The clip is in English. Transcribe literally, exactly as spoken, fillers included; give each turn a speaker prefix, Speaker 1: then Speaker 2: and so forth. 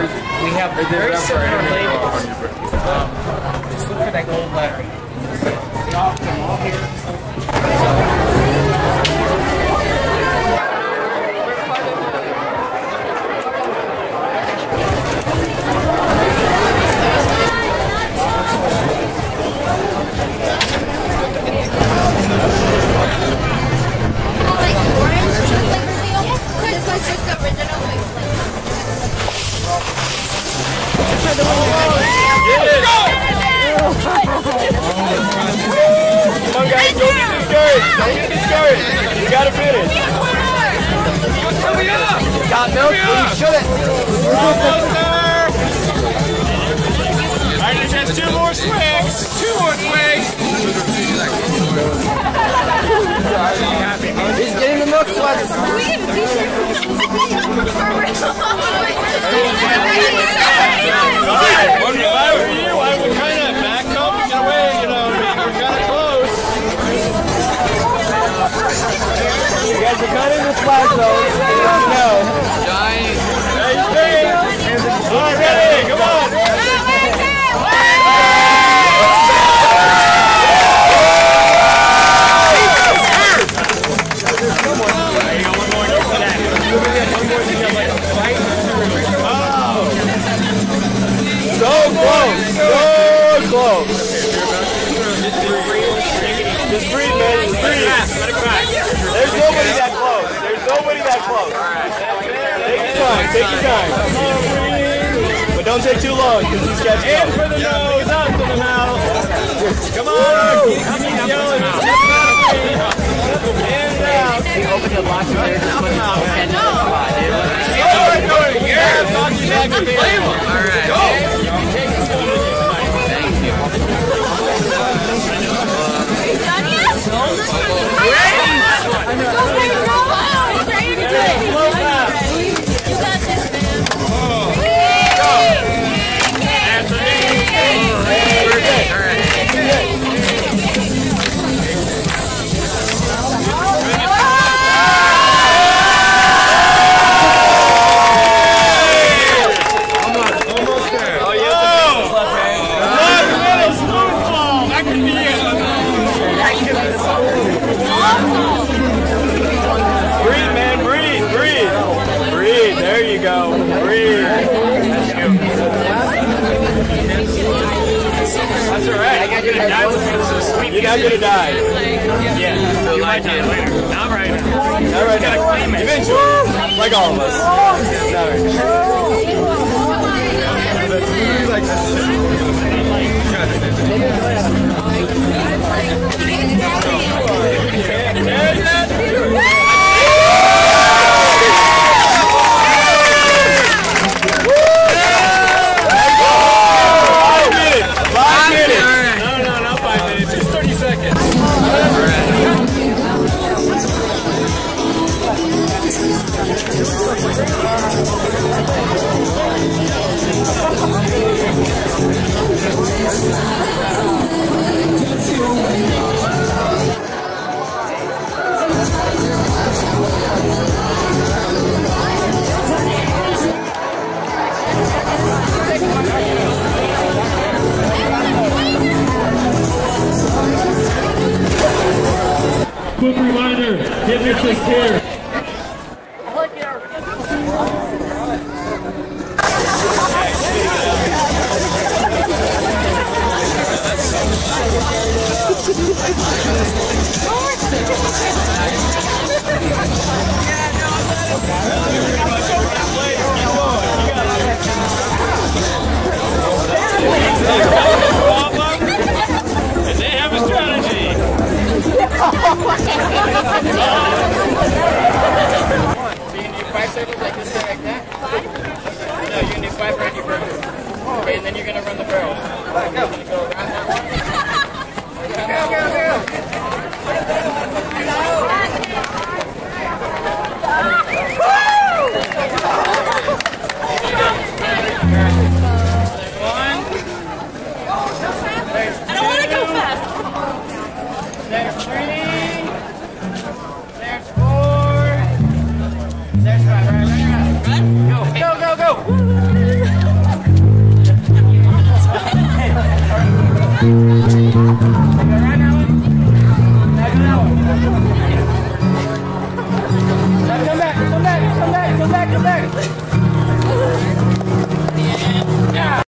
Speaker 1: we have very similar labels. Um, just look for that gold lettering. We offer them all here.
Speaker 2: Come on, guys, don't get discouraged. Don't get discouraged. You gotta finish. Got milk? Well, you shouldn't. Alright, just two more swigs. Two more swigs. He's getting the milk sweats.
Speaker 3: We have a t-shirt.
Speaker 2: If I were you, I would kind of back up and get away, you know, we're kind of close. You guys are kind of in the flag zone. No. Giant. Nice thing. All right, ready, come on. So close, so close. Just breathe, man, just breathe. There's nobody that close. There's nobody that close. Take your time, take your time. But don't take too long, because these guys go. In for the nose, out for the mouth. Come on, keep yelling. In and out.
Speaker 1: Open the lock there.
Speaker 2: Yeah, knock you back to the table. All right. Go. You're not gonna die. Yeah, you might die later. Not right now. Not right now. Eventually. Like all of us. Not right
Speaker 4: Quick reminder, get your six here.
Speaker 2: And they have a strategy.
Speaker 1: So you can do five circles like this, like that? No, you can do five around your barrel. Okay, and then you're going to run the barrel. You're going to go around that one. Go, go, go! One.
Speaker 3: I don't want to go fast.
Speaker 1: There's three. There's four. There's five. Right, right, right. Run? Go, go, go, go!
Speaker 4: Thank you.